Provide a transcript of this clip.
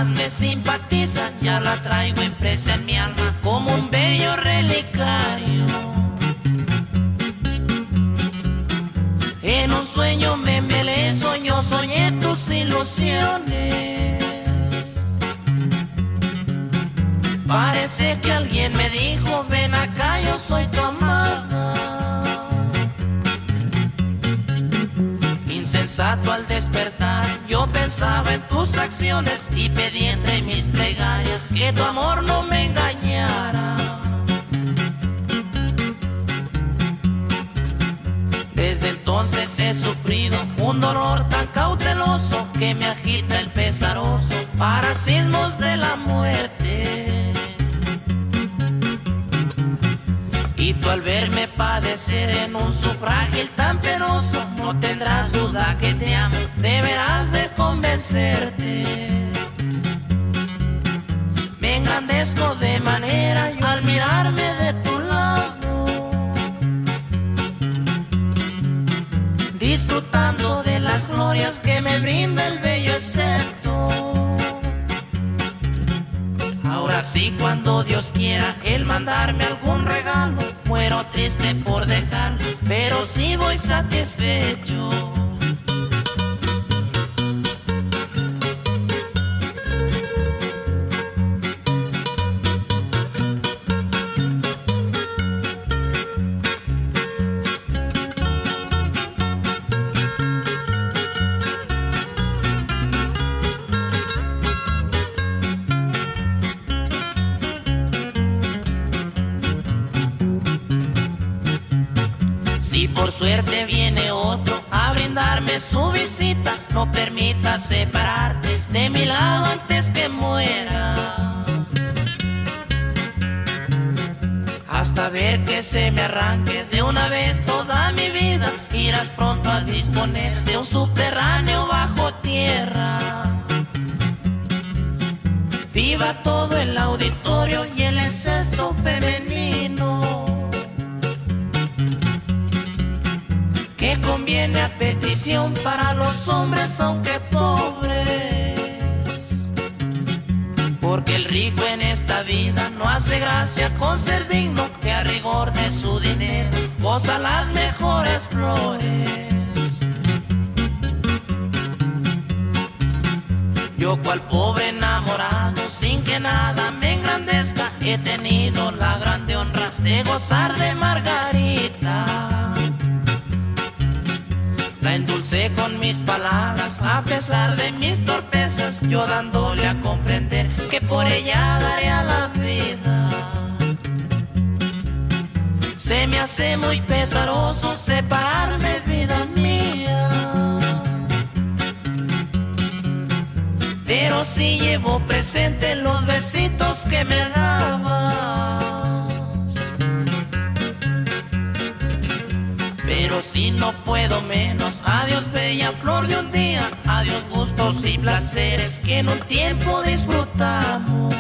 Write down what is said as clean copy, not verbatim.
más me simpatiza, ya la traigo impresa en mi alma como un bello relicario. En un sueño me embelezo, yo soñé tus ilusiones. Parece que alguien me dijo, ven acá, yo soy tu amada. Insensato al despertar, yo pensaba en tus acciones y pedí entre mis plegarias que tu amor no me engañara. Desde entonces he sufrido un dolor tan cauteloso que me agita el pesaroso parasismos de la muerte. Y tú al verme padecer en un sufrágil tan penoso, no tendrás duda que te amo, deberás de convencerte. Me engrandezco de manera yo al mirarme de tu lado, disfrutando de las glorias que me brinda el bello excepto. Ahora sí, cuando Dios quiera Él mandarme algún regalo, muero triste por dejarlo, pero sí voy satisfecho. Si por suerte viene otro a brindarme su visita, no permitas separarte de mi lado antes que muera. Hasta ver que se me arranque de una vez toda mi vida, irás pronto a disponer de un subterráneo bajo tierra. Viva todo el auditorio y el incesto femenino, que conviene a petición para los hombres aunque pobres. Porque el rico en esta vida no hace gracia con ser digno, que a rigor de su dinero goza las mejores flores. Yo cual pobre enamorado, sin que nada me engrandezca, he tenido la grande honra de gozar de Margarita. La endulcé con mis palabras a pesar de mis torpezas, yo dándole a comprender que por ella daría la vida. Se me hace muy pesaroso separarme, vida mía, pero sí llevo presente los besitos que me dabas. Pero si no puedo menos, adiós bella flor de un día, adiós gustos y placeres que en un tiempo disfrutamos.